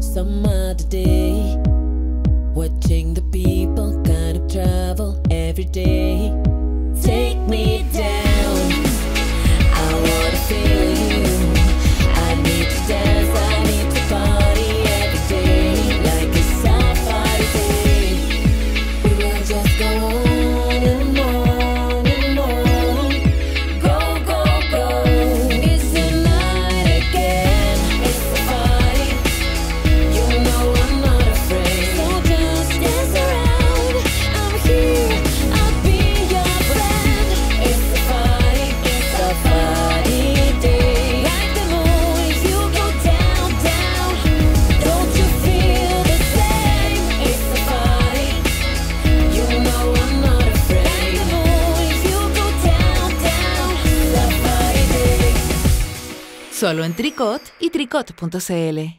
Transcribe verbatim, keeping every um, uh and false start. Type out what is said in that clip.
some other day. Watching the people kind of travel every day. Take me down, I wanna feel you. I need to dance, I need to party every day, like a safari day. We will just go on and on and on. Go, go, go. It's the night again. It's a party. You know I'm not afraid. So just dance around. I'm here, I'll be your friend. It's a party, it's a party day. Like the moon, if you go down, down. Don't you feel the same? It's a party. You know I'm not afraid. Like the moon, if you go down, down. Safari day. Solo en Tricot y tricot punto c l.